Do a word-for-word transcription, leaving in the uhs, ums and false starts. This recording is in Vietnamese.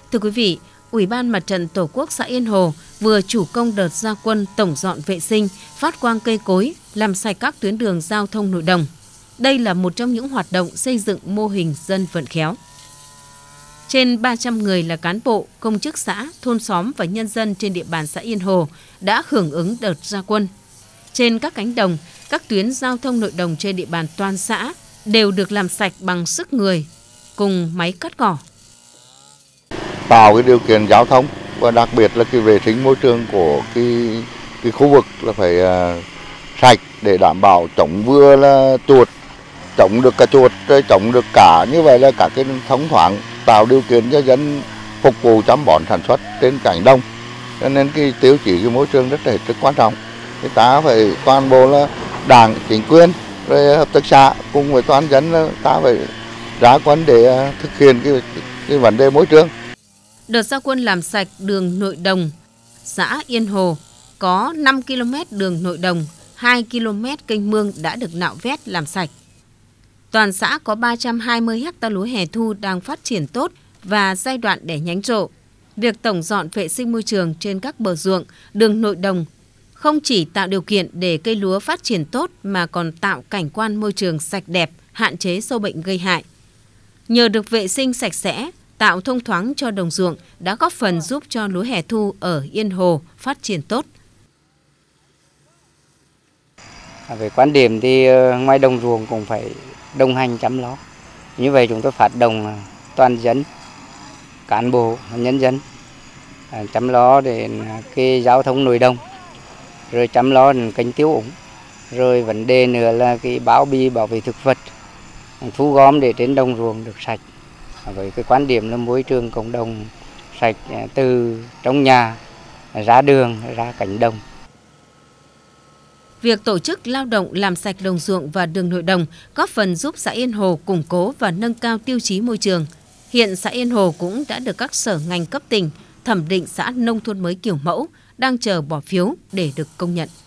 Thưa quý vị, Ủy ban Mặt trận Tổ quốc xã Yên Hồ vừa chủ công đợt ra quân tổng dọn vệ sinh, phát quang cây cối, làm sạch các tuyến đường giao thông nội đồng. Đây là một trong những hoạt động xây dựng mô hình dân vận khéo. Trên ba trăm người là cán bộ, công chức xã, thôn xóm và nhân dân trên địa bàn xã Yên Hồ đã hưởng ứng đợt ra quân. Trên các cánh đồng, các tuyến giao thông nội đồng trên địa bàn toàn xã đều được làm sạch bằng sức người cùng máy cắt cỏ. Tạo cái điều kiện giao thông và đặc biệt là cái vệ sinh môi trường của cái cái khu vực là phải uh, sạch để đảm bảo chống vừa là chuột, chống được cả chuột, chống được cả, như vậy là cả cái thông thoáng, tạo điều kiện cho dân phục vụ chăm bón sản xuất trên cánh đồng. Cho nên cái tiêu chí cái môi trường rất là rất quan trọng. Chúng ta phải toàn bộ là đảng, chính quyền, rồi hợp tác xã cùng với toàn dân là ta phải ra quân để thực hiện cái, cái vấn đề môi trường. Đợt ra quân làm sạch đường nội đồng, xã Yên Hồ có năm ki lô mét đường nội đồng, hai ki lô mét kênh mương đã được nạo vét làm sạch. Toàn xã có ba trăm hai mươi héc ta lúa hè thu đang phát triển tốt và giai đoạn đẻ nhánh rộ. Việc tổng dọn vệ sinh môi trường trên các bờ ruộng, đường nội đồng không chỉ tạo điều kiện để cây lúa phát triển tốt mà còn tạo cảnh quan môi trường sạch đẹp, hạn chế sâu bệnh gây hại. Nhờ được vệ sinh sạch sẽ, tạo thông thoáng cho đồng ruộng đã góp phần giúp cho lúa hè thu ở Yên Hồ phát triển tốt. Về quan điểm thì ngoài đồng ruộng cũng phải đồng hành chăm lo. Như vậy chúng tôi phát động toàn dân, cán bộ, nhân dân chăm lo để cái giao thông nội đồng, rồi chăm lo đến kênh tiêu úng, rồi vấn đề nữa là cái bao bì bảo vệ thực vật, thu gom để trên đồng ruộng được sạch. Với cái quan điểm là môi trường cộng đồng sạch từ trong nhà ra đường ra cánh đồng. Việc tổ chức lao động làm sạch đồng ruộng và đường nội đồng góp phần giúp xã Yên Hồ củng cố và nâng cao tiêu chí môi trường. Hiện xã Yên Hồ cũng đã được các sở ngành cấp tỉnh thẩm định xã nông thôn mới kiểu mẫu, đang chờ bỏ phiếu để được công nhận.